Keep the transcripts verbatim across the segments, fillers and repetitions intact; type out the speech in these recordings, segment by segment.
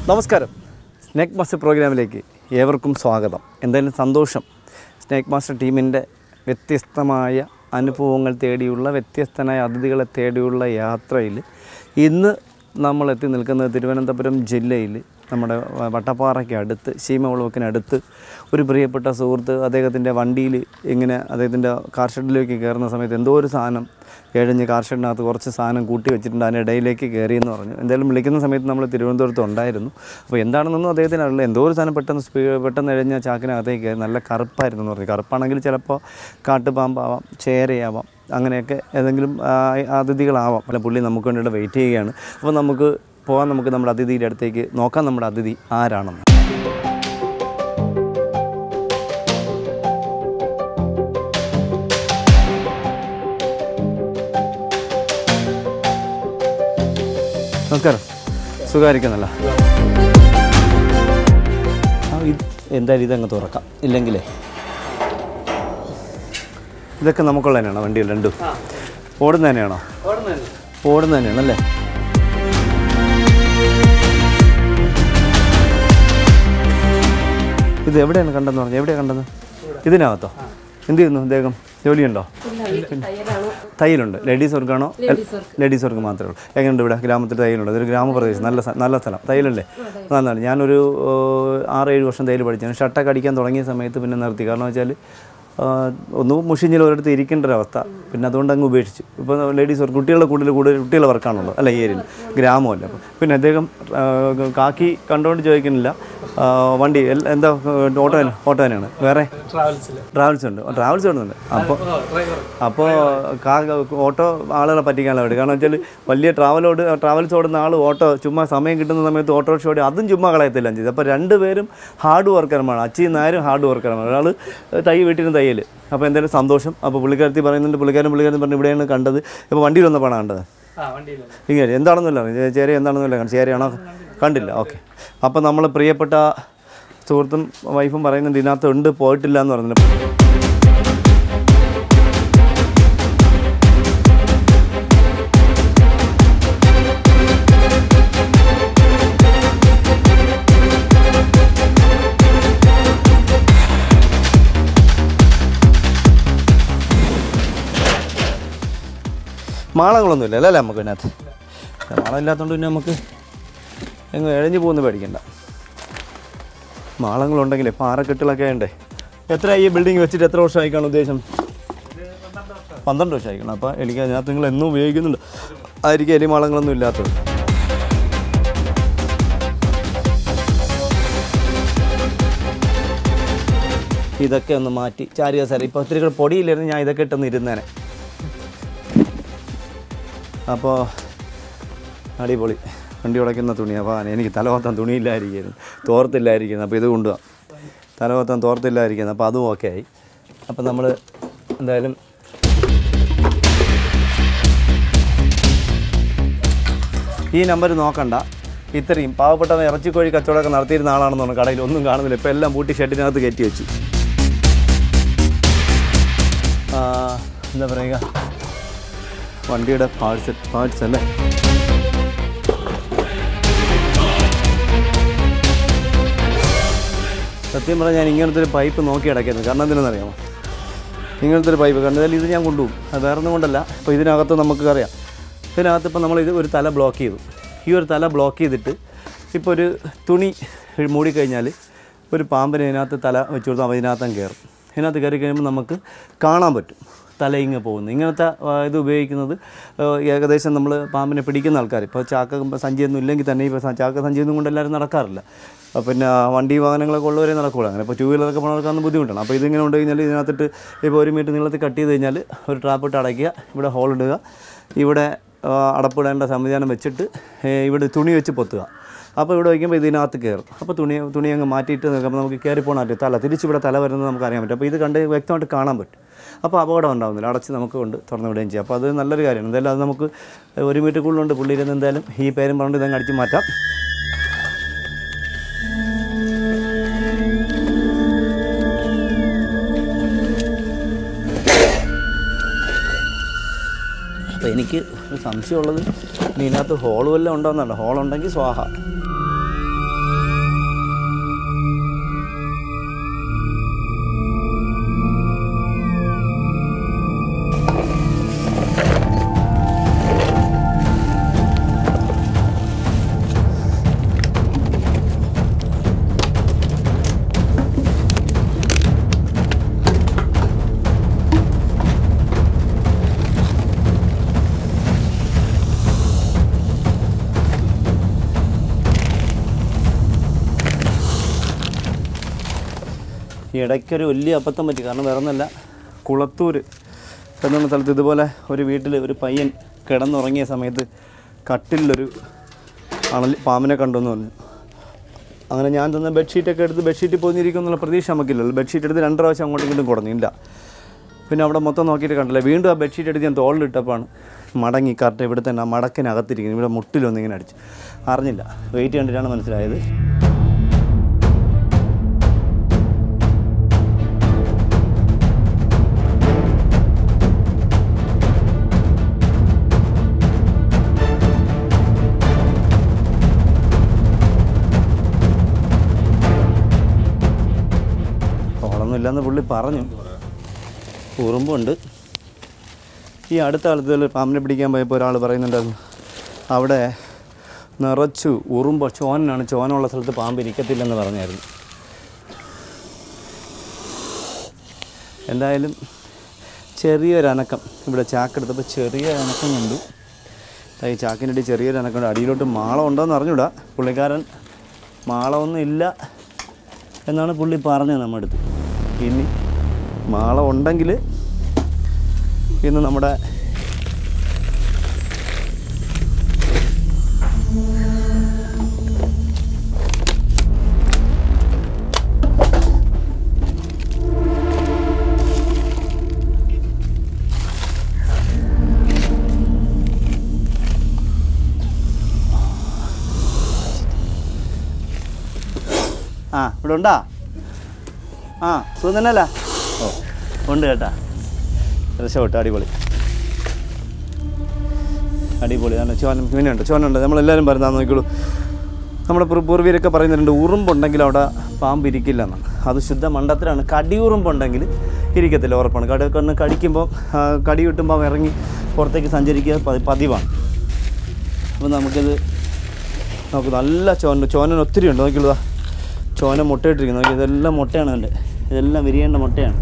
നമസ്കാരം. Snake master പ്രോഗ്രാമിലേക്ക് ഏവർക്കും സ്വാഗതം. എന്തായാലും സന്തോഷം. സ്നേക്ക് മാസ്റ്റർ ടീമിൻ്റെ വ്യത്യസ്തമായ അനുഭവങ്ങൾ തേടിയുള്ള വ്യത്യസ്തനായ അതിഥികളെ തേടിയുള്ള യാത്രയിൽ ഇന്ന് നമ്മൾ എത്തി നിൽക്കുന്നത് തിരുവനന്തപുരം ജില്ലയിൽ നമ്മുടെ വട്ടപ്പാറയ്ക്ക് അടുത്ത് ശീമവിളവക്കിനടുത്ത് ഒരു പ്രിയപ്പെട്ട സുഹൃത്ത് അദ്ദേഹത്തിൻ്റെ വണ്ടിയിൽ ഇങ്ങനെ അദ്ദേഹത്തിൻ്റെ കാർ ഷെഡിലേക്ക് കയറുന്ന സമയത്ത് എന്തോ ഒരു സാധനം കഴിഞ്ഞ് കാർ ഷെഡിനകത്ത് കുറച്ച് സാധനം കൂട്ടി വെച്ചിട്ടുണ്ട്, അതിൻ്റെ ഇടയിലേക്ക് കയറിയെന്ന് പറഞ്ഞു. എന്തായാലും വിളിക്കുന്ന സമയത്ത് നമ്മൾ തിരുവനന്തപുരത്ത് ഉണ്ടായിരുന്നു. അപ്പോൾ എന്താണെന്നൊന്നും അദ്ദേഹത്തിന് അറിയില്ല. എന്തോ ഒരു സാധനം പെട്ടെന്ന് സ്പീ പെട്ടെന്ന് കഴിഞ്ഞാൽ ചാക്കിനകത്തേക്ക് കയറി. നല്ല കറുപ്പായിരുന്നു എന്ന് പറഞ്ഞു. കറുപ്പാണെങ്കിൽ ചിലപ്പോൾ കാട്ടുപാമ്പാവാം, ചേരയാവാം, അങ്ങനെയൊക്കെ ഏതെങ്കിലും അതിഥികളാവാം. അല്ല, പുള്ളി നമുക്ക് വേണ്ടിയിട്ട് വെയിറ്റ് ചെയ്യുകയാണ്. അപ്പോൾ നമുക്ക് പോകാൻ, നമുക്ക് നമ്മുടെ അതിഥിയുടെ അടുത്തേക്ക് നോക്കാം നമ്മുടെ അതിഥി ആരാണെന്ന്. നമസ്കാരം. സുഖമായിരിക്കുന്നല്ലോ? എന്തായാലും ഇതങ്ങ് തുറക്കാം. ഇല്ലെങ്കിലേ ഇതൊക്കെ നമുക്കുള്ള തന്നെയാണോ വണ്ടിയിൽ? രണ്ടും ഓടുന്ന തന്നെയാണോ? ഓടുന്ന തന്നെയാണല്ലേ? ഇത് എവിടെയാണ് കണ്ടെന്ന് പറഞ്ഞു? എവിടെയാണ് കണ്ടെന്ന്? ഇതിനകത്തോ? എന്ത് ചെയ്യുന്നു അദ്ദേഹം? ജോലിയുണ്ടോ? തയ്യലുണ്ട്. ലേഡീസ് വർക്കാണോ? ലേഡീസ് വർക്ക് മാത്രമേ ഉള്ളൂ. എങ്ങനെയുണ്ട് ഇവിടെ ഗ്രാമത്തിൽ തയ്യലുണ്ട്? അതൊരു ഗ്രാമപ്രദേശം, നല്ല നല്ല സ്ഥലം. തയ്യലല്ലേ? നന്നാണ്. ഞാനൊരു ആറേഴ് വർഷം തയ്യൽ പഠിച്ചാണ്. ഷർട്ടൊക്കെ അടിക്കാൻ തുടങ്ങിയ സമയത്ത് പിന്നെ നിർത്തി. കാരണം വെച്ചാൽ ഒന്ന് മുഷിഞ്ഞിൽ ഒരിടത്ത് ഇരിക്കേണ്ട ഒരവസ്ഥ. പിന്നെ അതുകൊണ്ട് അങ്ങ് ഉപേക്ഷിച്ചു. ഇപ്പോൾ ലേഡീസ് വർക്ക്, കുട്ടികളുടെ കൂടുതൽ കൂടുതൽ കുട്ടികളുടെ വർക്കാണുള്ളത് അല്ല ഈ ഏരിയയിൽ, ഗ്രാമമല്ല. അപ്പോൾ പിന്നെ അദ്ദേഹം കാക്കി കണ്ടുകൊണ്ട് ചോദിക്കുന്നില്ല. വണ്ടി എന്താ ഓട്ടോ ഓട്ടോ തന്നെയാണ്? വേറെ ട്രാവൽസ് ഉണ്ട്. ട്രാവൽസ് ഓടുന്നുണ്ട്. അപ്പോൾ അപ്പോൾ കാ ഓട്ടോ ആളുകളെ പറ്റിക്കാനുള്ള വേണ്ടി. കാരണം വെച്ചാൽ വലിയ ട്രാവലോട് ട്രാവൽസ് ഓടുന്ന ആൾ ഓട്ടോ ചുമ്മാ സമയം കിട്ടുന്ന സമയത്ത് ഓട്ടോറിക്ഷ ഓടി അതും ചുമ്മാ കളയത്തില്ല ചെയ്ത്. അപ്പോൾ രണ്ടുപേരും ഹാർഡ് വർക്കർമാരാണ്. അച്ഛനും നായരും ഹാർഡ് വർക്കർമാർ. ഒരാൾ തൈ വീട്ടിന് തയ്യൽ. അപ്പോൾ എന്തായാലും സന്തോഷം. അപ്പോൾ പുള്ളിക്കാരത്തി പറയുന്നുണ്ട്, പുള്ളിക്കാരൻ പുള്ളിക്കാരൻ പറഞ്ഞ് ഇവിടെയാണ് കണ്ടത്. ഇപ്പോൾ വണ്ടിയിൽ വന്നപ്പോഴാണ് കണ്ടത്. ഇങ്ങനെ എന്താണെന്നല്ല ചേര എന്താണെന്നല്ല കണ്ടു. ചേരയാണോ? കണ്ടില്ല. ഓക്കെ. അപ്പോൾ നമ്മൾ പ്രിയപ്പെട്ട സുഹൃത്തും വൈഫും പറയുന്നുണ്ട് ഇതിനകത്ത് ഉണ്ട്, പോയിട്ടില്ല എന്ന് പറഞ്ഞില്ല. മാളങ്ങളൊന്നുമില്ല അല്ലേ നമുക്ക് ഇതിനകത്ത്? മാളം ഇല്ലാത്തതുകൊണ്ട് പിന്നെ നമുക്ക് എങ്ങ് എഴഞ്ഞു പോകുന്ന പേടിക്കണ്ട. മാളങ്ങളുണ്ടെങ്കിലേ പാറക്കെട്ടുകളൊക്കെ ഉണ്ടേ. എത്ര ഈ ബിൽഡിംഗ് വെച്ചിട്ട് എത്ര വർഷം ആയിക്കാണ് ഉദ്ദേശം? പന്ത്രണ്ട് വർഷം ആയിക്കണം. അപ്പോൾ എനിക്ക് അതിനകത്ത് നിങ്ങൾ എന്നും ഉപയോഗിക്കുന്നുണ്ട് ആയിരിക്കും എലി മാളങ്ങളൊന്നും ഇല്ലാത്തത്. ഇതൊക്കെ ഒന്ന് മാറ്റി ചാരിക സാർ. ഇപ്പോൾ ഒത്തിരി കൂടെ പൊടിയില്ലായിരുന്നു, ഞാൻ ഇതൊക്കെ ഇട്ടൊന്ന് ഇരുന്നേനെ. അപ്പോൾ അടിപൊളി വണ്ടി ഉടയ്ക്കുന്ന തുണി. അപ്പോൾ എനിക്ക് തലകൊത്താൻ തുണിയില്ലായിരിക്കുന്നു, തോർത്തില്ലായിരിക്കുന്നു. അപ്പോൾ ഇത് കൊണ്ടുപോകാം. തലകൊത്താൻ തോർത്തില്ലായിരിക്കുന്നു. അപ്പോൾ അതും ഓക്കെ ആയി. അപ്പോൾ നമ്മൾ എന്തായാലും ഈ നമ്പർ നോക്കണ്ട. ഇത്രയും പാവപ്പെട്ട ഇറച്ചിക്കോഴി കച്ചവടമൊക്കെ നടത്തിയിരുന്ന ആളാണെന്ന് തോന്നുന്നു. കടയിൽ ഒന്നും കാണുന്നില്ല. ഇപ്പോൾ എല്ലാം പൂട്ടി ഷെഡിനകത്ത് കയറ്റി വെച്ചു. എന്താ പറയുക, വണ്ടിയുടെ പാർട്സ് പാർട്സ് അല്ലേ? സത്യം പറഞ്ഞാൽ ഞാൻ ഇങ്ങനത്തെ ഒരു പൈപ്പ് നോക്കി അടയ്ക്കുന്നത്. കാരണം എന്തിനെന്നറിയാമോ? ഇങ്ങനത്തെ ഒരു പൈപ്പ് കണ്ടാൽ ഇത് ഞാൻ കൊണ്ടുപോകും. അത് വേറെ ഒന്നും കൊണ്ടല്ല. അപ്പോൾ ഇതിനകത്ത് നമുക്ക് അറിയാം. ഇതിനകത്ത് ഇപ്പോൾ നമ്മൾ ഇത് ഒരു തല ബ്ലോക്ക് ചെയ്തു. ഈ ഒരു തല ബ്ലോക്ക് ചെയ്തിട്ട് ഇപ്പോൾ ഒരു തുണി മൂടിക്കഴിഞ്ഞാൽ ഒരു പാമ്പിനെ ഇതിനകത്ത് തല വെച്ച് കൊടുത്താൽ അപ്പോൾ ഇതിനകത്തും കയറും. ഇതിനകത്ത് കയറി കഴിയുമ്പോൾ നമുക്ക് കാണാൻ പറ്റും തല ഇങ്ങ് പോകുന്നു. ഇങ്ങനത്തെ ഇത് ഉപയോഗിക്കുന്നത് ഏകദേശം നമ്മൾ പാമ്പിനെ പിടിക്കുന്ന ആൾക്കാർ. ഇപ്പോൾ ചാക്ക സഞ്ചിയൊന്നും ഇല്ലെങ്കിൽ തന്നെ ഇപ്പോൾ ചാക്ക സഞ്ചിയൊന്നും കൊണ്ട് എല്ലാവരും നടക്കാറില്ല. പിന്നെ വണ്ടി വാഹനങ്ങളൊക്കെ ഉള്ളവരെ നടക്കുകയുള്ളൂ. അങ്ങനെ ഇപ്പോൾ ടൂ വീലറൊക്കെ പോകണമെന്ന് ബുദ്ധിമുട്ടാണ്. അപ്പോൾ ഇതിങ്ങനെ ഉണ്ട് കഴിഞ്ഞാൽ ഇതിനകത്തിട്ട് ഇപ്പോൾ ഒരു മീറ്റർ നീളത്തിൽ കട്ട് ചെയ്ത് കഴിഞ്ഞാൽ ഒരു ട്രാപ്പിട്ട് അടയ്ക്കുക, ഇവിടെ ഹോൾ ഇടുക, ഇവിടെ അടപ്പിടേണ്ട സംവിധാനം വെച്ചിട്ട് ഇവിടെ തുണി വെച്ച് പൊത്തുക. അപ്പോൾ ഇവിടെ വയ്ക്കുമ്പോൾ ഇതിനകത്ത് കയറും. അപ്പോൾ തുണി തുണി അങ്ങ് മാറ്റിയിട്ട് നിൽക്കുമ്പോൾ നമുക്ക് കയറി പോകാൻ പറ്റും. തല തിരിച്ചിവിടെ തല വരുന്നത് നമുക്ക് അറിയാൻ പറ്റും. അപ്പോൾ ഇത് കണ്ട് വ്യക്തമായിട്ട് കാണാൻ പറ്റും. അപ്പോൾ അപകടം ഉണ്ടാകുന്നില്ല. അടച്ച് നമുക്ക് കൊണ്ട് തുറന്നു വിടുകയും ചെയ്യാം. അപ്പോൾ അത് നല്ലൊരു കാര്യമാണ്. എന്തായാലും അത് നമുക്ക് ഒരു മീറ്റർ കൂടുതലുണ്ട്. പുള്ളിയിരുന്ന് എന്തായാലും ഈ പേരും പറഞ്ഞിട്ട് ഇതങ്ങ് അടിച്ച് മാറ്റാം. അപ്പോൾ എനിക്ക് ഒരു സംശയമുള്ളത് ഇനി ഇതിനകത്ത് ഹോൾ വല്ലതും ഉണ്ടോയെന്നല്ല. ഹോളുണ്ടെങ്കിൽ സ്വാഹ. ഈ ഇടയ്ക്കൊരു വലിയ അബദ്ധം പറ്റി. കാരണം വേറെ ഒന്നല്ല, കുളത്തൂർ എന്ന സ്ഥലത്ത് ഇതുപോലെ ഒരു വീട്ടിൽ ഒരു പയ്യൻ കിടന്നുറങ്ങിയ സമയത്ത് കട്ടിലൊരു അണലി പാമ്പിനെ കണ്ടെന്ന് പറഞ്ഞു. അങ്ങനെ ഞാൻ തന്ന ബെഡ്ഷീറ്റൊക്കെ എടുത്ത് ബെഡ്ഷീറ്റ് പോന്നിരിക്കും എന്നുള്ള പ്രതീക്ഷ നമുക്കില്ലല്ലോ. ബെഡ്ഷീറ്റ് എടുത്ത് രണ്ട് പ്രാവശ്യം അങ്ങോട്ടും ഇങ്ങോട്ടും കൊടുന്നില്ല. പിന്നെ അവിടെ മൊത്തം നോക്കിയിട്ട് കണ്ടില്ല. വീണ്ടും ആ ബെഡ്ഷീറ്റ് എടുത്ത് ഞാൻ തോളിലിട്ടപ്പോഴാണ് മടങ്ങി കറക്റ്റ് ഇവിടെ തന്നെ ആ മടക്കിനകത്തിരിക്കുന്നത്. ഇവിടെ മുട്ടിലൊന്നും ഇങ്ങനെ അടിച്ചു. അറിഞ്ഞില്ല, വെയിറ്റ് കണ്ടിട്ടാണ് മനസ്സിലായത്. ഇല്ലെന്ന് പുള്ളി പറഞ്ഞു. ഉറുമ്പുണ്ട്. ഈ അടുത്ത കാലത്ത് പാമ്പിനെ പിടിക്കാൻ പോയപ്പോൾ ഒരാൾ പറയുന്നുണ്ടായിരുന്നു അവിടെ നിറച്ചു ഉറുമ്പ്, ചോനാണ്, ചോനുള്ള സ്ഥലത്ത് പാമ്പ് ഇരിക്കത്തില്ലെന്ന് പറഞ്ഞായിരുന്നു. എന്തായാലും ചെറിയൊരനക്കം ഇവിടെ ചാക്കെടുത്തപ്പോൾ ചെറിയൊരനക്കം കണ്ടു. ഈ ചാക്കിൻ്റെ അടി ചെറിയൊരു അനക്കം. അടിയിലോട്ട് മാളം ഉണ്ടോയെന്ന് അറിഞ്ഞൂടാ. പുള്ളിക്കാരൻ മാളമൊന്നും ഇല്ല എന്നാണ് പുള്ളി പറഞ്ഞത് നമ്മുടെ അടുത്ത്. ഇനി മാളം ഉണ്ടെങ്കിൽ ഇന്ന് നമ്മുടെ ആ ഇവിടെ ഉണ്ടാ ആ സുഖം തന്നെയല്ല? ഓ ഉണ്ട് കേട്ടാ. രക്ഷപ്പെട്ടു. അടിപൊളി അടിപൊളി. ആണ് ചോന മീനുണ്ട്, ചോനുണ്ട്. നമ്മളെല്ലാവരും പറയുന്നത് നോക്കിക്കോളൂ. നമ്മുടെ പൂർവീരൊക്കെ പറയുന്നുണ്ട് ഉറുമ്പുണ്ടെങ്കിൽ അവിടെ പാമ്പ് ഇരിക്കില്ല എന്നാണ്. അത് ശുദ്ധ മണ്ടത്തിലാണ്. കടിയുറുമ്പുണ്ടെങ്കിൽ ഇരിക്കത്തില്ല, ഉറപ്പാണ്. കടി കണ്ണ് കടിക്കുമ്പോൾ കടി കിട്ടുമ്പോൾ ഇറങ്ങി പുറത്തേക്ക് സഞ്ചരിക്കുക പതിവാണ്. അപ്പോൾ നമുക്കിത് നമുക്ക് നല്ല ചോന ചോനന് ഒത്തിരി ഉണ്ട്. നോക്കിയുള്ളതാ ചോന മുട്ടയിട്ടിരിക്കുന്നു. നോക്കി, ഇതെല്ലാം മുട്ടയാണ്. അതിൻ്റെ ഇതെല്ലാം വിരിയേണ്ട മുട്ടയാണ്.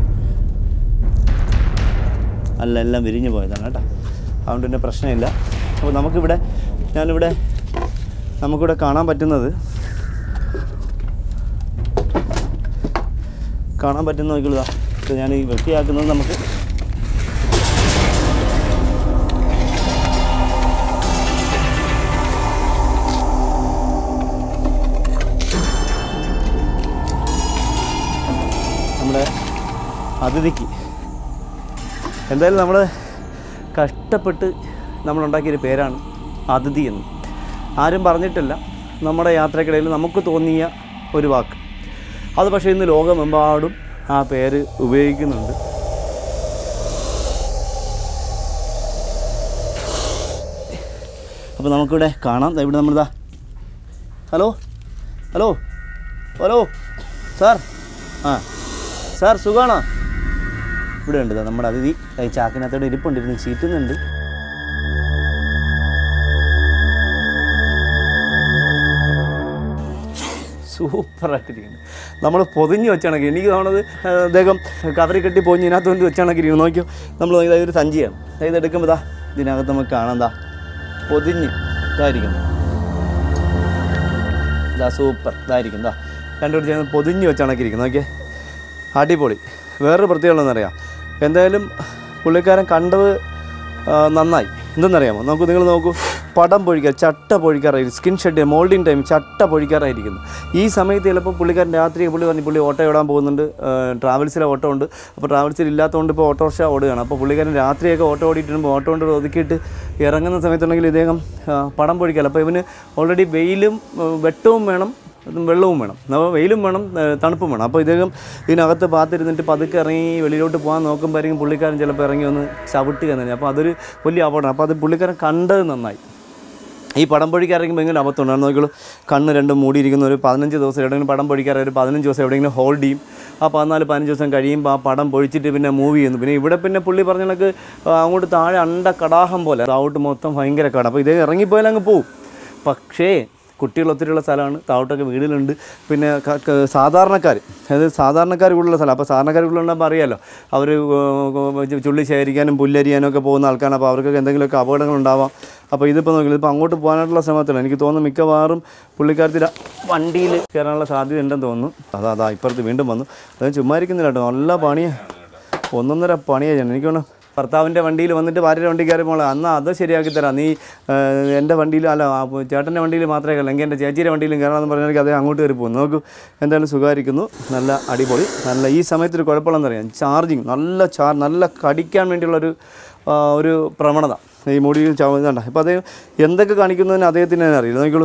അല്ല, എല്ലാം വിരിഞ്ഞു പോയതാണ് കേട്ടോ. അതുകൊണ്ട് തന്നെ പ്രശ്നമില്ല. അപ്പോൾ നമുക്കിവിടെ ഞാനിവിടെ നമുക്കിവിടെ കാണാൻ പറ്റുന്നത് കാണാൻ പറ്റുന്ന നോക്കിയുള്ളതാ. ഇത് ഞാൻ ഈ വൃത്തിയാക്കുന്നത് നമുക്ക് നമ്മുടെ അതിഥിക്ക് എന്തായാലും നമ്മൾ കഷ്ടപ്പെട്ട് നമ്മളുണ്ടാക്കിയൊരു പേരാണ് അതിഥി എന്ന്. ആരും പറഞ്ഞിട്ടില്ല. നമ്മുടെ യാത്രക്കിടയിൽ നമുക്ക് തോന്നിയ ഒരു വാക്ക്. അത് പക്ഷേ ഇന്ന് ലോകമെമ്പാടും ആ പേര് ഉപയോഗിക്കുന്നുണ്ട്. അപ്പോൾ നമുക്കിവിടെ കാണാം. ഇവിടെ നമ്മളിതാ ഹലോ ഹലോ ഹലോ സാർ, ആ സാർ സുഖമാണോ? ഇവിടെ ഉണ്ട് നമ്മുടെ അതിഥി. ഈ ചാക്കിനകത്തോടെ ഇരിപ്പുണ്ടിരുന്ന് ചീറ്റുന്നുണ്ട്. സൂപ്പറായിട്ടിരിക്കുന്നു. നമ്മൾ പൊതിഞ്ഞ് വെച്ചാണെങ്കിൽ എനിക്ക് തോന്നുന്നത് അദ്ദേഹം കവറി കെട്ടി പൊതിഞ്ഞ് ഇതിനകത്ത് കൊണ്ട് വെച്ചാണെങ്കിൽ ഇരിക്കും. നോക്കിയോ, നമ്മൾ അതായത് ഒരു സഞ്ചിയാണ്. അതായത് എടുക്കുമ്പോൾ ഇതാ ഇതിനകത്ത് നമുക്ക് കാണാം. എന്താ പൊതിഞ്ഞ് ഇതായിരിക്കും. ഇതാ സൂപ്പർ ഇതായിരിക്കും. ഇതാ രണ്ടുപേരും ചെയ്യുന്നത് പൊതിഞ്ഞ് വെച്ചാണെങ്കിൽ ഇരിക്കും. നോക്കിയേ, അടിപൊളി. വേറൊരു പ്രത്യേകതയെന്നറിയാം. എന്തായാലും പുള്ളിക്കാരൻ കണ്ടത് നന്നായി. എന്തെന്നറിയാമോ? നമുക്ക് നിങ്ങൾ നോക്കൂ, പടം പൊഴിക്കാൻ ചട്ട പൊഴിക്കാറായിരിക്കും. സ്കിൻ ഷെഡ് മോൾഡിങ് ടൈം ചട്ട പൊഴിക്കാറായിരിക്കുന്നു. ഈ സമയത്ത് ചിലപ്പോൾ പുള്ളിക്കാരൻ രാത്രി പുള്ളി പറഞ്ഞ് പുള്ളി ഓട്ടോ ഓടാൻ പോകുന്നുണ്ട്. ട്രാവൽസിലെ ഓട്ടോ ഉണ്ട്. അപ്പോൾ ട്രാവൽസിൽ ഇല്ലാത്തതുകൊണ്ട് ഇപ്പോൾ ഓട്ടോറിക്ഷ ഓടുകയാണ്. അപ്പോൾ പുള്ളിക്കാരൻ രാത്രിയൊക്കെ ഓട്ടോ ഓടിയിട്ടുമ്പോൾ ഓട്ടോ കൊണ്ട് ഒതുക്കിയിട്ട് ഇറങ്ങുന്ന സമയത്തുണ്ടെങ്കിൽ ഇദ്ദേഹം പടം പൊഴിക്കാമല്ലോ. അപ്പോൾ ഇവന് ഓൾറെഡി വെയിലും വെട്ടവും വേണം, വെള്ളവും വേണം. അപ്പോൾ വെയിലും വേണം, തണുപ്പും വേണം. അപ്പോൾ ഇദ്ദേഹം ഇതിനകത്ത് പാത്തിരുന്നിട്ട് പതുക്കെ ഇറങ്ങി വെളിയിലോട്ട് പോകാൻ നോക്കുമ്പോഴായിരിക്കും പുള്ളിക്കാരൻ ചിലപ്പോൾ ഇറങ്ങി ഒന്ന് ചവിട്ടുക എന്ന് പറഞ്ഞാൽ. അപ്പോൾ അതൊരു വലിയ അപകടം. അപ്പോൾ അത് പുള്ളിക്കാരൻ കണ്ടത് നന്നായി. ഈ പടം പൊഴിക്കാറിരിക്കുമ്പോൾ എങ്ങനെ അബദ്ധമുണ്ടാകും നോക്കിയുള്ളൂ. കണ്ണ് രണ്ടും മൂടിയിരിക്കുന്ന ഒരു പതിനഞ്ച് ദിവസം എവിടെയെങ്കിലും പടം പൊഴിക്കാറ് ഒരു പതിനഞ്ച് ദിവസം എവിടെയെങ്കിലും ഹോൾഡ് ചെയ്യും. ആ പതിനാല് പതിനഞ്ച് ദിവസം കഴിയുമ്പോൾ ആ പടം പൊഴിച്ചിട്ട് പിന്നെ മൂവ് ചെയ്യുന്നു. പിന്നെ ഇവിടെ പിന്നെ പുള്ളി പറഞ്ഞ കണക്ക് അങ്ങോട്ട് താഴെ അണ്ട കടാഹം പോലെ താവോട്ട് മൊത്തം ഭയങ്കര കട. അപ്പോൾ ഇതേ ഇറങ്ങിപ്പോയാൽ അങ്ങ് പോവും. പക്ഷേ കുട്ടികൾ ഒത്തിരിയുള്ള സ്ഥലമാണ്. താവോട്ടൊക്കെ വീടുകളുണ്ട്. പിന്നെ സാധാരണക്കാർ, അതായത് സാധാരണക്കാർ കൂടുതലുള്ള സ്ഥലം. അപ്പോൾ സാധാരണക്കാർ കൂടുതലുണ്ടാകുമ്പോൾ അറിയാമല്ലോ, അവർ ചുള്ളി ശേഖരിക്കാനും പുല്ലരിയാനും ഒക്കെ പോകുന്ന ആൾക്കാരാണ്. അപ്പോൾ അവർക്കൊക്കെ എന്തെങ്കിലുമൊക്കെ അപകടങ്ങളുണ്ടാവാം. അപ്പോൾ ഇതിപ്പോൾ നോക്കില്ല, ഇപ്പോൾ അങ്ങോട്ട് പോകാനായിട്ടുള്ള ശ്രമത്തില്ല. എനിക്ക് തോന്നുന്നു മിക്കവാറും പുള്ളിക്കാരത്തിൽ വണ്ടിയിൽ കയറാനുള്ള സാധ്യത ഉണ്ടെന്ന് തോന്നുന്നു. അതാ അതാ ഇപ്പുറത്ത് വീണ്ടും വന്നു. അത് ചുമ്മാ ഇരിക്കുന്നില്ല കേട്ടോ, നല്ല പണിയാണ്, ഒന്നൊന്നര പണിയാണ് ചെയ്യണം. എനിക്ക് തോന്നുന്നു ഭർത്താവിൻ്റെ വണ്ടിയിൽ വന്നിട്ട് ഭാര്യയുടെ വണ്ടി കയറി പോകണം, അന്ന് അത് ശരിയാക്കി തരാം, നീ എൻ്റെ വണ്ടിയിൽ അല്ല ചേട്ടൻ്റെ വണ്ടിയിൽ മാത്രമേ കയറില്ല, എങ്കിൽ എൻ്റെ ചേച്ചിയുടെ വണ്ടിയിലും കയറാമെന്ന് പറഞ്ഞാൽ അതേ അങ്ങോട്ട് കയറി പോകും. നോക്കൂ എന്തായാലും സുഖമായിരിക്കുന്നു, നല്ല അടിപൊളി. നല്ല ഈ സമയത്തൊരു കുഴപ്പമുള്ളതെന്ന് അറിയാം, ചാർജിങ് നല്ല ചാർ നല്ല കടിക്കാൻ വേണ്ടിയുള്ളൊരു ഒരു പ്രവണത ഈ മുടിയിൽ ചാവുന്നുണ്ട്. ഇപ്പോൾ അദ്ദേഹം എന്തൊക്കെ കാണിക്കുന്നതിന് അദ്ദേഹത്തിന് തന്നെ അറിയില്ല. നോക്കിക്കോളൂ.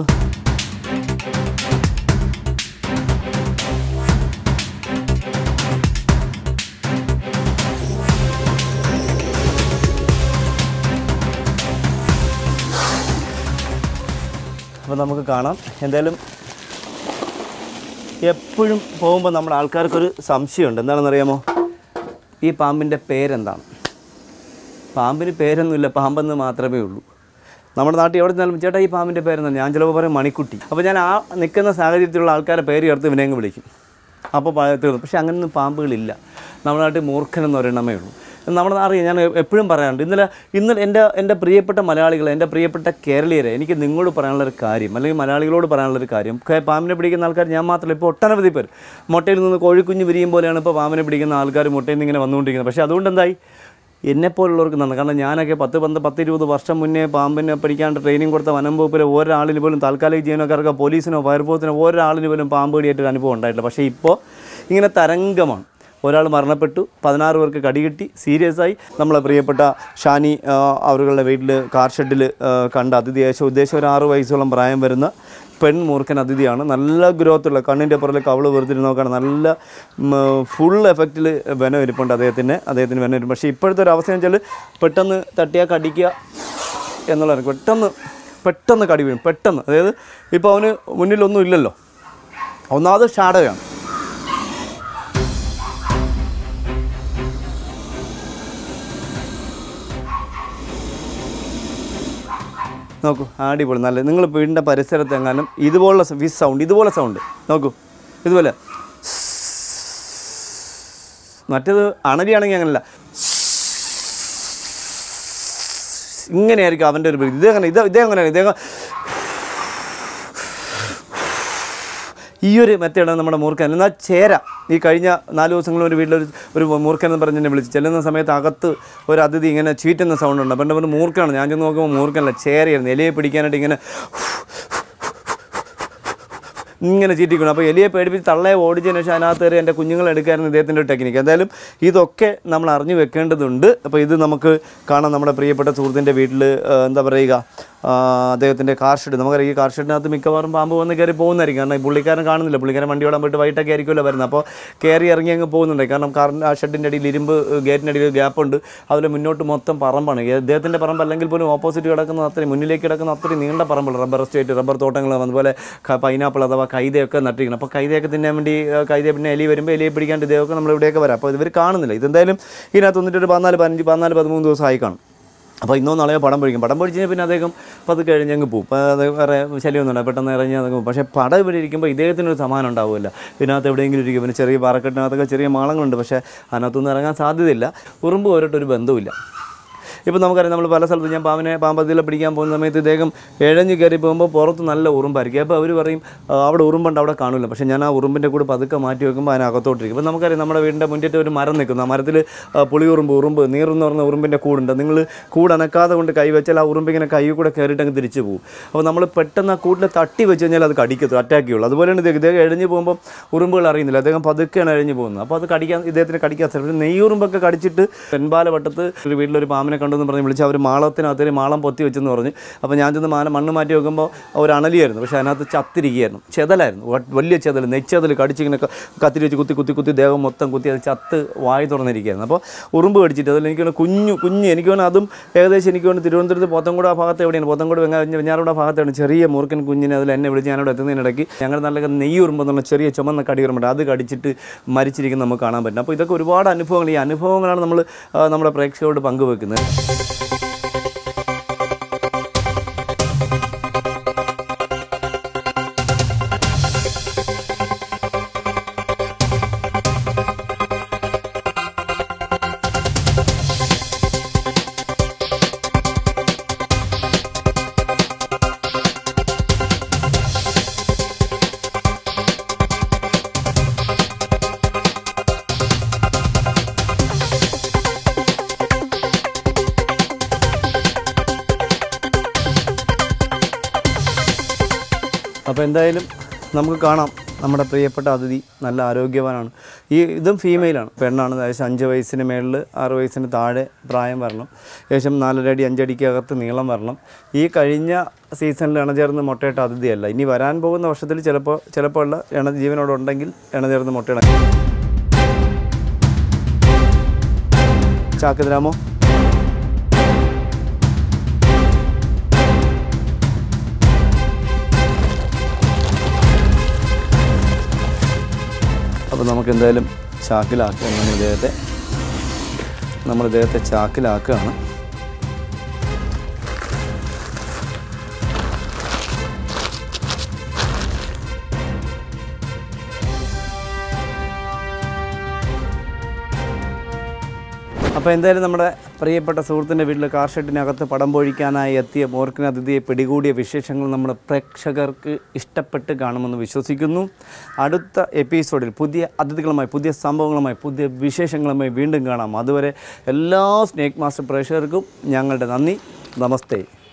അപ്പോൾ നമുക്ക് കാണാം. എന്തായാലും എപ്പോഴും പോകുമ്പോൾ നമ്മുടെ ആൾക്കാർക്കൊരു സംശയമുണ്ട്, എന്താണെന്നറിയാമോ, ഈ പാമ്പിൻ്റെ പേരെന്താണ്? പാമ്പിന് പേരൊന്നുമില്ല, പാമ്പെന്ന് മാത്രമേ ഉള്ളൂ. നമ്മുടെ നാട്ടിൽ എവിടെ നിന്നാലും ചേട്ടാ ഈ പാമ്പിൻ്റെ പേരെന്താണ്, ഞാൻ ചിലപ്പോൾ പറയും മണിക്കുട്ടി. അപ്പോൾ ഞാൻ ആ നിൽക്കുന്ന സാഹചര്യത്തിലുള്ള ആൾക്കാരെ പേര് ചേർത്ത് വിനയങ്ങ് വിളിക്കും, അപ്പോൾ തീർന്നു. പക്ഷേ അങ്ങനെയൊന്നും പാമ്പുകളില്ല. നമ്മുടെ നാട്ടിൽ മൂർഖൻ എന്ന് പറയണമേ ഉള്ളൂ. നമ്മുടെ അറിയാം, ഞാൻ എപ്പോഴും പറയാറുണ്ട്. ഇന്നലെ ഇന്നലെ എൻ്റെ എൻ്റെ പ്രിയപ്പെട്ട മലയാളികളെ, എൻ്റെ പ്രിയപ്പെട്ട കേരളീയരെ, എനിക്ക് നിങ്ങളോട് പറയാനുള്ളൊരു കാര്യം, അല്ലെങ്കിൽ മലയാളികളോട് പറയാനുള്ളൊരു കാര്യം, പാമ്പിനെ പിടിക്കുന്ന ആൾക്കാർ ഞാൻ മാത്രമല്ല, ഇപ്പോൾ ഒട്ടനവധി പേർ മുട്ടയിൽ നിന്ന് കോഴിക്കുഞ്ഞ് വിരിയും പോലെയാണ് ഇപ്പോൾ പാമ്പിനെ പിടിക്കുന്ന ആൾക്കാർ മുട്ടയിൽ നിന്ന് ഇങ്ങനെ വന്നുകൊണ്ടിരിക്കുന്നത്. പക്ഷേ അതുകൊണ്ട് എന്തായി, എന്നെപ്പോലുള്ളവർക്ക് നന്ന്. കാരണം ഞാനൊക്കെ പത്ത് പന്ത് പത്ത് ഇരുപത് വർഷം മുന്നേ പാമ്പിനെ പിടിക്കാണ്ട് ട്രെയിനിങ് കൊടുത്ത വനം വകുപ്പിലെ ഒരാളിന് പോലും, താൽക്കാലിക ജീവനക്കാർക്ക്, പോലീസിനോ ഫയർഫോഴ്സിനോ ഒരാളിന് പോലും പാമ്പ് കടിയായിട്ടൊരു അനുഭവം ഉണ്ടായിട്ടില്ല. പക്ഷേ ഇപ്പോൾ ഇങ്ങനെ തരംഗമാണ്. ഒരാൾ മരണപ്പെട്ടു, പതിനാറ് പേർക്ക് കടികിട്ടി, സീരിയസ് ആയി. നമ്മളെ പ്രിയപ്പെട്ട ഷാനി അവരുടെ വീട്ടിൽ കാർ ഷെഡിൽ കണ്ട അതിഥി, ഏകദേശം ഉദ്ദേശം ഒരു ആറ് വയസ്സോളം പ്രായം വരുന്ന പെൺ മൂർഖൻ അതിഥിയാണ്. നല്ല ഗ്രോത്തുള്ള, കണ്ണിൻ്റെ പുറകിൽ കവള് വെറുതെ നോക്കുകയാണ്, നല്ല ഫുൾ എഫക്റ്റിൽ വെനം ഇരിപ്പുണ്ട് അദ്ദേഹത്തിന് അദ്ദേഹത്തിന് വെനം ഇരിക്കും. പക്ഷേ ഇപ്പോഴത്തെ ഒരു അവസ്ഥ എന്ന് വെച്ചാൽ പെട്ടെന്ന് തട്ടിയാൽ കടിക്കുക എന്നുള്ളതാണ്. പെട്ടെന്ന് പെട്ടെന്ന് കടി വീഴും, പെട്ടെന്ന്. അതായത് ഇപ്പോൾ അവന് മുന്നിലൊന്നും ഇല്ലല്ലോ, ഒന്നാമത് ഷാഡോയാണ്. നോക്കൂ, അടിപൊളി. നല്ല, നിങ്ങൾ വീടിൻ്റെ പരിസരത്ത് എങ്ങാനും ഇതുപോലുള്ള വിസ് സൗണ്ട്, ഇതുപോലെ സൗണ്ട് നോക്കൂ, ഇതുപോലെ. മറ്റേത് അണലിയാണെങ്കിൽ അങ്ങനെയല്ല, ഇങ്ങനെയായിരിക്കും അവൻ്റെ ഒരു ഇത്. അങ്ങനെ ഇത് ഇതേ അങ്ങനെയാണ്, ഇതേ ഈ ഒരു മെത്തേഡാണ് നമ്മുടെ മൂർഖൻ. എന്നാൽ ചേര, ഈ കഴിഞ്ഞ നാല് ദിവസങ്ങളിൽ ഒരു വീട്ടിലൊരു ഒരു മൂർഖൻ എന്ന് പറഞ്ഞ് എന്നെ വിളിച്ച് ചെല്ലുന്ന സമയത്ത് അകത്ത് ഒരു അതിഥി ഇങ്ങനെ ചീറ്റുന്ന സൗണ്ട് ഉണ്ട്. അപ്പം എൻ്റെ ഒരു മൂർഖാണ്. ഞാൻ ചെന്ന് നോക്കുമ്പോൾ മൂർഖനല്ല, ചേരയായിരുന്നു. എലിയെ പിടിക്കാനായിട്ട് ഇങ്ങനെ ഇങ്ങനെ ചീറ്റിക്കണം. അപ്പോൾ എലിയെ പേടിപ്പിച്ച് തള്ളയെ ഓടിച്ചതിന് ശേഷം അതിനകത്ത് കയറി എൻ്റെ കുഞ്ഞുങ്ങളെ എടുക്കായിരുന്നു ഇദ്ദേഹത്തിൻ്റെ ഒരു ടെക്നിക്ക്. എന്തായാലും ഇതൊക്കെ നമ്മൾ അറിഞ്ഞു വെക്കേണ്ടതുണ്ട്. അപ്പോൾ ഇത് നമുക്ക് കാണാം, നമ്മുടെ പ്രിയപ്പെട്ട സുഹൃത്തിൻ്റെ വീട്ടിൽ എന്താ പറയുക, അദ്ദേഹത്തിൻ്റെ കാർ ഷെഡ്. നമുക്കറിയാം, ഈ കാർ ഷെഡിനകത്ത് മിക്കവാറും പാമ്പ് വന്ന് കയറി പോകുന്നതായിരിക്കും. കാരണം പുള്ളിക്കാരൻ കാണുന്നില്ല, പുള്ളിക്കാരൻ വണ്ടി ഓടാൻ പോയിട്ട് വൈകിട്ടൊക്കെ ആയിരിക്കുമല്ലോ വരുന്നത്. അപ്പോൾ കയറി ഇറങ്ങി അങ്ങ് പോകുന്നുണ്ട്. കാരണം കാറിൻ്റെ ആ ഷെഡിൻ്റെ അടിയിൽ ഇരുമ്പ് ഗേറ്റിൻ്റെ അടിയിൽ ഗ്യാപ്പുണ്ട്, അതിൽ മുന്നോട്ട് മൊത്തം പറമ്പാണ്. അദ്ദേഹത്തിൻ്റെ പറമ്പ് അല്ലെങ്കിൽ പോലും ഓപ്പോസിറ്റ് കിടക്കുന്ന അത്രയും, മുന്നിലേക്ക് കിടക്കുന്ന അത്രയും നീണ്ട പറമ്പുള്ള റബ്ബർ എസ്റ്റേറ്റ്, റബ്ബർ തോട്ടങ്ങൾ, അതുപോലെ പൈനാപ്പിൾ അഥവാ കൈതയൊക്കെ നട്ടിരിക്കണം. അപ്പോൾ കൈതയൊക്കെ തിന്നാൻ വേണ്ടി, കൈത പിന്നെ എലി വരുമ്പോൾ എലിയെ പിടിക്കാണ്ട് ഇദ്ദേഹമൊക്കെ നമ്മൾ ഇവിടെയൊക്കെ വരാം. അപ്പോൾ ഇവർ കാണുന്നില്ല. ഇതെന്തായാലും ഇതിനകത്ത് വന്നിട്ട് ഒരു പതിനാല് പതിനഞ്ച് പതിനാല് പതിമൂന്ന് ദിവസമായി കാണും. അപ്പോൾ ഇന്നോ നാളെയോ പടം പൊഴിക്കും. പടം പൊഴിച്ച് കഴിഞ്ഞാൽ പിന്നെ അദ്ദേഹം പതുക്കെ കഴിഞ്ഞങ്ങ് പോകും. അപ്പോൾ അത് വേറെ ശല്യമൊന്നുമില്ല, പെട്ടെന്ന് ഇറങ്ങി അതൊക്കെ പോകും. പക്ഷേ പടം ഇവിടെ ഇരിക്കുമ്പോൾ ഇദ്ദേഹത്തിനൊരു സമാനം ഉണ്ടാവില്ല. ഇതിനകത്ത് എവിടെയെങ്കിലും ഇരിക്കും. പിന്നെ ചെറിയ പാറക്കെട്ടിനകത്തൊക്കെ ചെറിയ മാളങ്ങളുണ്ട്, പക്ഷേ അതിനകത്തൊന്നും ഇറങ്ങാൻ സാധ്യതയില്ല. ഉറുമ്പ് പോരട്ടൊരു ബന്ധവുമില്ല. ഇപ്പോൾ നമുക്കറിയാം, നമ്മൾ പല സ്ഥലത്തും ഞാൻ പാമ്പിനെ പാമ്പതിലെ പിടിക്കാൻ പോകുന്ന സമയത്ത് ഇദ്ദേഹം ഇഴഞ്ഞ് കയറി പോകുമ്പോൾ പുറത്ത് നല്ല ഉറുമ്പായിരിക്കും. അപ്പോൾ അവർ പറയും അവിടെ ഉറുമ്പുണ്ട്, അവിടെ കാണില്ല. പക്ഷേ ഞാൻ ആ ഉറുമ്പിൻ്റെ കൂടെ പതുക്കെ മാറ്റി വെക്കുമ്പോൾ അതിനകത്തോട്ടിരിക്കും. ഇപ്പോൾ നമുക്കറിയാം, നമ്മുടെ വീടിൻ്റെ മുറ്റത്ത് ഒരു മരം നിൽക്കുന്നു. ആ മരത്തിൽ പുളിയുറുമ്പ്, ഉറുമ്പ്, നീറെന്ന് പറഞ്ഞ ഉറുമ്പിൻ്റെ കൂടുണ്ട്. നിങ്ങൾ കൂടനക്കാതെ കൊണ്ട് കൈ വെച്ചാൽ ആ ഉറുമ്പ് ഇങ്ങനെ കൈ കൂടെ കയറിയിട്ട് അങ്ങ് തിരിച്ചു പോകും. അപ്പോൾ നമ്മൾ പെട്ടെന്ന് ആ കൂട്ടിൽ തട്ടി വെച്ച് കഴിഞ്ഞാൽ അത് കടിക്കത്തു, അറ്റാക്ക് ചെയ്യുള്ളൂ. അതുപോലെയാണ് ഇദ്ദേഹം ഇദ്ദേഹം എഴഞ്ഞ് പോകുമ്പോൾ ഉറുമ്പുകൾ അറിയുന്നില്ല, അദ്ദേഹം പതുക്കെയാണ് എഴഞ്ഞ് പോകുന്നത്. അപ്പോൾ അത് കടിക്കാൻ ഇദ്ദേഹത്തിന് കടിക്കാൻ സാധിക്കും. നെയ്യുറുമ്പൊക്കെ കടിച്ചിട്ട് പെൺപാല വട്ടത്ത് ഒരു വീട്ടിലൊരു പാമ്പിനെ കണ്ടെന്ന് പറഞ്ഞ് വിളിച്ച് അവർ മാളത്തിനകത്തൊരു മാളം പൊത്തി വെച്ചെന്ന് പറഞ്ഞ്. അപ്പോൾ ഞാൻ ചെന്ന് മാല മണ്ണ് മാറ്റി വെക്കുമ്പോൾ ഒരു അണലിയായിരുന്നു, പക്ഷേ അതിനകത്ത് ചത്തിരിക്കുകയായിരുന്നു, ചെതലായിരുന്നു, വലിയ ചെതൽ, നെച്ചതൽ കടിച്ചിങ്ങനെ കത്തിരി വെച്ച് കുത്തി കുത്തി കുത്തി ദേഹം മൊത്തം കുത്തി അത് ചത്ത് വായി തുറന്നിരിക്കുകയായിരുന്നു. അപ്പോൾ ഉറുമ്പ് കടിച്ചിട്ട് അതിൽ എനിക്ക് കുഞ്ഞു കുഞ്ഞ് എനിക്ക് വേണം അതും ഏകദേശം എനിക്ക് വേണം തിരുവനന്തപുരത്ത് പോത്തൻകുട ആ ഭാഗത്ത് എവിടെയാണ്, പോത്തൻകുട വെഞ്ഞാറോട് ആ ഭാഗത്താണ് ചെറിയ മൂർഖൻ കുഞ്ഞിനെ അതിൽ എന്നെ വിളിച്ച് ഞാനവിടെ എത്തുന്നതിനിടയ്ക്ക് ഞങ്ങൾ നല്ല നെയ്യുറുമ്പെന്ന് പറഞ്ഞാൽ ചെറിയ ചുമന്ന കടിയുറുമ്പുണ്ട്, അത് കടിച്ചിട്ട് മരിച്ചിരിക്കുന്ന നമുക്ക് കാണാൻ പറ്റും. അപ്പോൾ ഇതൊക്കെ ഒരുപാട് അനുഭവങ്ങൾ, ഈ അനുഭവങ്ങളാണ് നമ്മൾ നമ്മുടെ പ്രേക്ഷകരോട് പങ്കുവെക്കുന്നത്. അപ്പോൾ എന്തായാലും നമുക്ക് കാണാം നമ്മുടെ പ്രിയപ്പെട്ട അതിഥി നല്ല ആരോഗ്യവാനാണ്. ഈ ഇതും ഫീമെയിലാണ്, പെണ്ണാണ്. ഏകദേശം അഞ്ച് വയസ്സിന് മേളിൽ ആറ് വയസ്സിന് താഴെ പ്രായം വരണം. ഏകദേശം നാലര അടി അഞ്ചടിക്കകത്ത് നീളം വരണം. ഈ കഴിഞ്ഞ സീസണിൽ ഇണചേർന്ന് മുട്ടയിട്ട അതിഥിയല്ല. ഇനി വരാൻ പോകുന്ന വർഷത്തിൽ ചിലപ്പോൾ ചിലപ്പോൾ ഉള്ള ഇണ ജീവനോടുണ്ടെങ്കിൽ ഇണചേർന്ന് മുട്ടയിട. ചാക്ക് തരാമോ? അപ്പോൾ നമുക്ക് എന്തായാലും ചാക്കിലാക്കുക. നമ്മൾ ഇദ്ദേഹത്തെ നമ്മൾ ഇദ്ദേഹത്തെ ചാക്കിലാക്കുകയാണ്. അപ്പോൾ എന്തായാലും നമ്മുടെ പ്രിയപ്പെട്ട സുഹൃത്തിൻ്റെ വീട്ടിൽ കാർ ഷെഡിനകത്ത് പടം പൊഴിക്കാനായി എത്തിയ മോർക്കിന് അതിഥിയെ പിടികൂടിയ വിശേഷങ്ങൾ നമ്മുടെ പ്രേക്ഷകർക്ക് ഇഷ്ടപ്പെട്ട് കാണുമെന്ന് വിശ്വസിക്കുന്നു. അടുത്ത എപ്പിസോഡിൽ പുതിയ അതിഥികളുമായി, പുതിയ സംഭവങ്ങളുമായി, പുതിയ വിശേഷങ്ങളുമായി വീണ്ടും കാണാം. അതുവരെ എല്ലാ സ്നേക്ക് മാസ്റ്റർ പ്രേക്ഷകർക്കും ഞങ്ങളുടെ നന്ദി. നമസ്തേ.